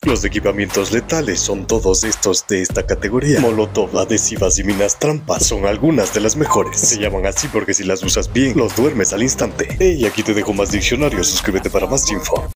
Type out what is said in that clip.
Los equipamientos letales son todos estos de esta categoría. Molotov, adhesivas y minas trampas son algunas de las mejores. Se llaman así porque si las usas bien, los duermes al instante. Y aquí te dejo más diccionarios, suscríbete para más info.